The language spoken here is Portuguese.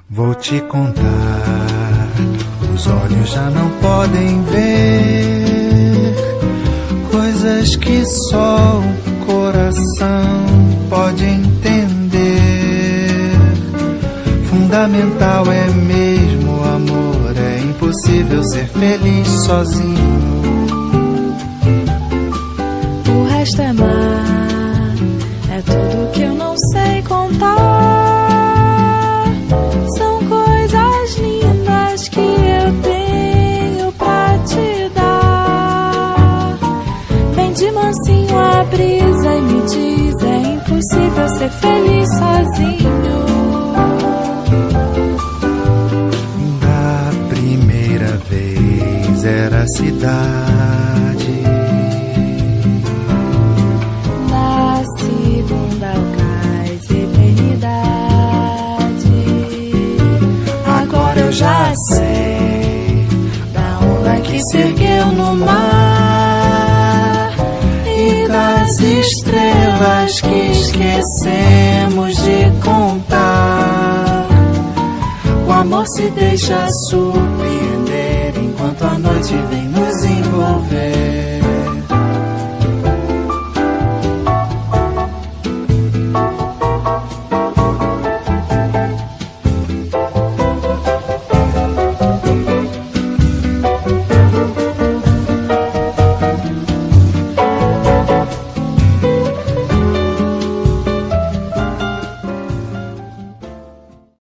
Vou te contar, os olhos já não podem ver coisas que só o coração pode entender. Fundamental é mesmo o amor, é impossível ser feliz sozinho. O resto é mar, é tudo que eu não sei contar. São coisas lindas que eu tenho pra te dar. Vem de mansinho a brisa e me diz, é impossível ser feliz sozinho. Da primeira vez era a cidade, da segunda o cais, eternidade. Agora eu já sei da onda que se ergueu no mar e das estrelas que esquecemos de contar. O amor se deixa surpreender enquanto a noite vem